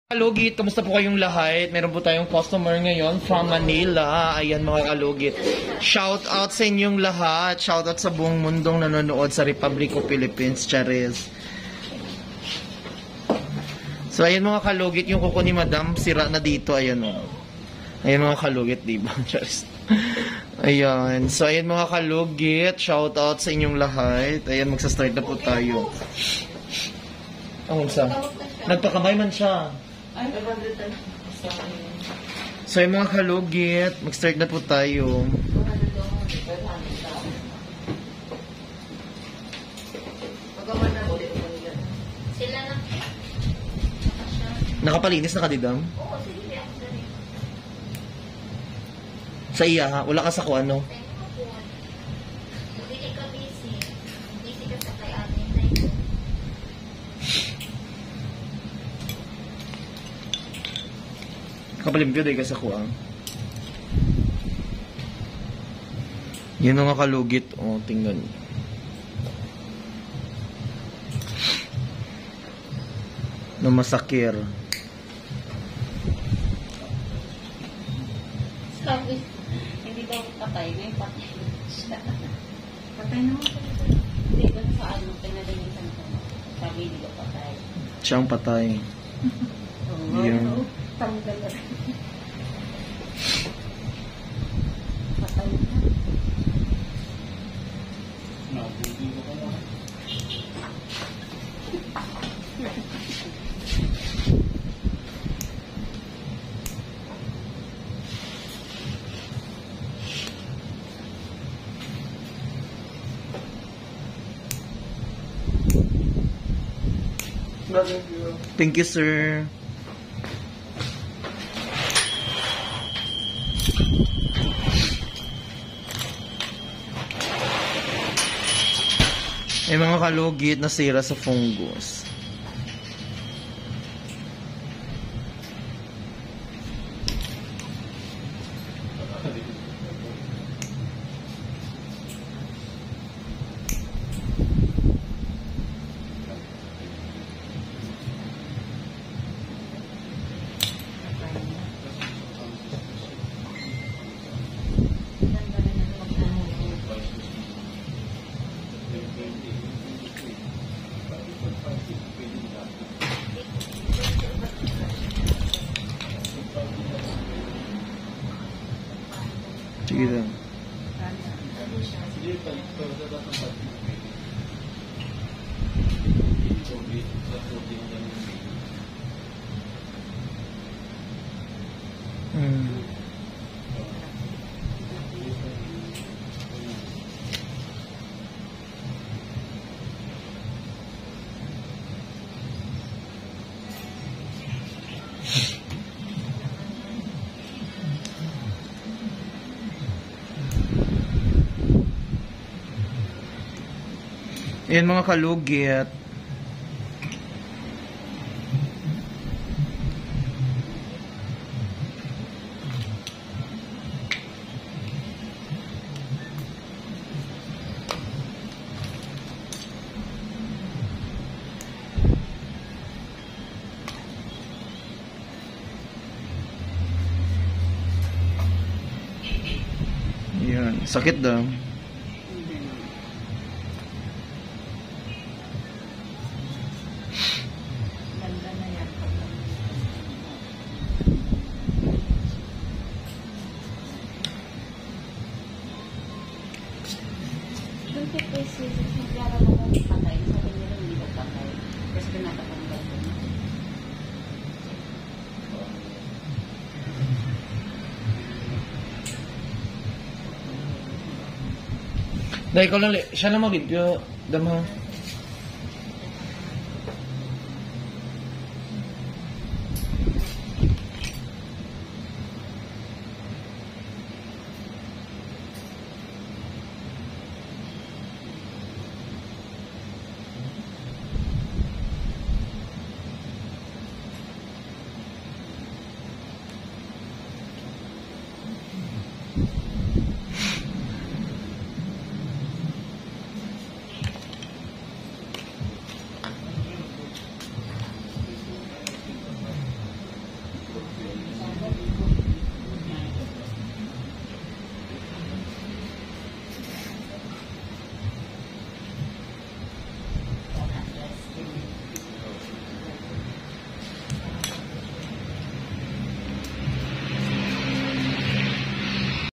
Kalugit, kamusta po kayong lahat? Meron po tayong customer ngayon from Manila. Ayan mga kalugit. Shout out sa inyong lahat. Shout out sa buong mundong nanonood sa Republic of Philippines. Charis. So ayan mga kalugit, yung kuko ni Madam sira na dito. Ayan o. Ayan mga kalugit, diba? Charis. Ayan. So ayan mga kalugit, shout out sa inyong lahat. Ayan, magsa-start na po tayo. Ang unsa? Nagpakamay man siya. So yung mga kalugit, mag-start na po tayo. Sila lang. Nakapalinis na ka, Didam? Oo, sige. Sa iya ha? Wala ka sa kung ano? Hindi ka busy. Busy ka sa kay atin na ito. Kapalimpyo dahil ka sa kuang. Yan mga kalugit. O, tingnan. Na masakir. Sabi, hindi daw patay. May patay siya. Patay naman po. Hindi ba sa ano, pinalinisan ko. Sabi, hindi daw patay. Siyang patay. Oo. Yan. Tanggal na rin. Patay na. Thank you, sir. May mga kalugit na sira sa fungus. Sige lang. Ayan mga kalugit. Ayan, sakit daw. Dahil ko lang, siya lang magbibyo, dama.